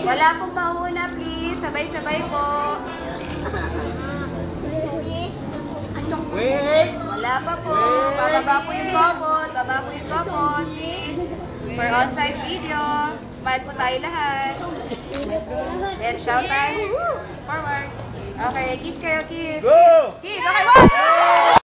Wala pong mauna, please. Sabay-sabay po. Wala pa po. Bababa po yung couple. Baba po yung couple, please. For on-site video. Smile po tayo lahat. Then shout time. Forward. Okay, kiss kayo, kiss. Kiss. Kiss. Okay, one.